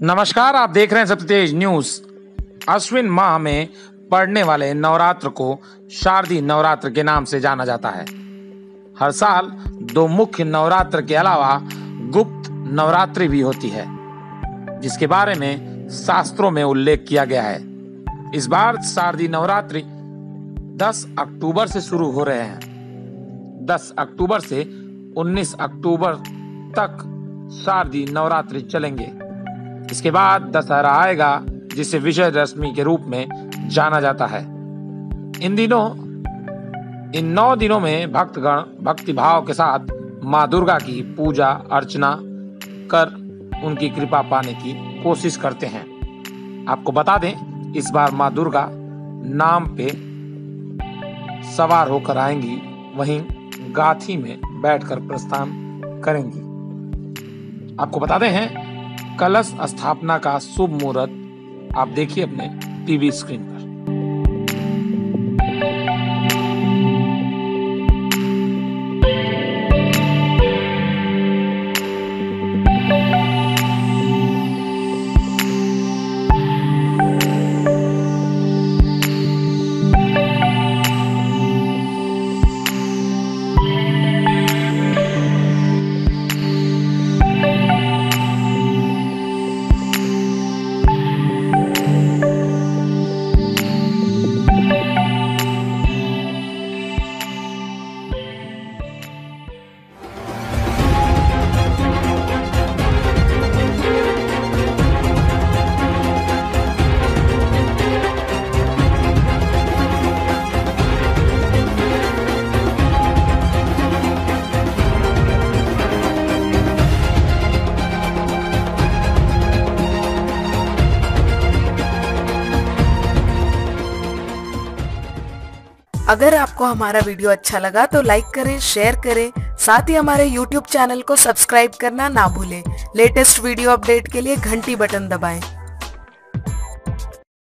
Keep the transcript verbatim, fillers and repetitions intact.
नमस्कार, आप देख रहे हैं सत्य तेज न्यूज। अश्विन माह में पड़ने वाले नवरात्र को शारदीय नवरात्र के नाम से जाना जाता है। हर साल दो मुख्य नवरात्र के अलावा गुप्त नवरात्रि भी होती है, जिसके बारे में शास्त्रों में उल्लेख किया गया है। इस बार शारदीय नवरात्रि दस अक्टूबर से शुरू हो रहे हैं। दस अक्टूबर से उन्नीस अक्टूबर तक शारदीय नवरात्रि चलेंगे। इसके बाद दशहरा आएगा, जिसे विजयदशमी के रूप में जाना जाता है। इन दिनों इन नौ दिनों में भक्तगण भक्ति भाव के साथ माँ दुर्गा की पूजा अर्चना कर उनकी कृपा पाने की कोशिश करते हैं। आपको बता दें, इस बार माँ दुर्गा नाम पे सवार होकर आएंगी, वहीं गाथी में बैठकर प्रस्थान करेंगी। आपको बताते हैं, कलश स्थापना का शुभ मुहूर्त आप देखिए अपने टीवी स्क्रीन पर। अगर आपको हमारा वीडियो अच्छा लगा तो लाइक करें, शेयर करें, साथ ही हमारे यूट्यूब चैनल को सब्सक्राइब करना ना भूलें। लेटेस्ट वीडियो अपडेट के लिए घंटी बटन दबाएं।